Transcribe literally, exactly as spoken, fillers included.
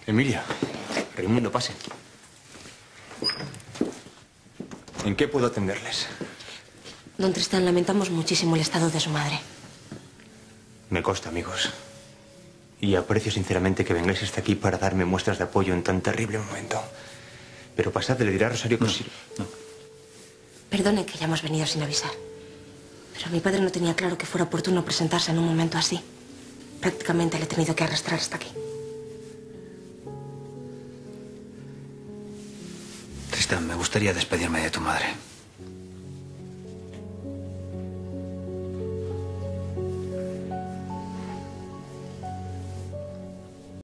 Emilia, Raimundo, pase. ¿En qué puedo atenderles? Don Tristán, lamentamos muchísimo el estado de su madre. Me consta, amigos. Y aprecio sinceramente que vengáis hasta aquí para darme muestras de apoyo en tan terrible momento. Pero pasad, le dirá a Rosario que... No, os... no. Perdone que hayamos venido sin avisar. Pero mi padre no tenía claro que fuera oportuno presentarse en un momento así. Prácticamente le he tenido que arrastrar hasta aquí. Tristán, me gustaría despedirme de tu madre.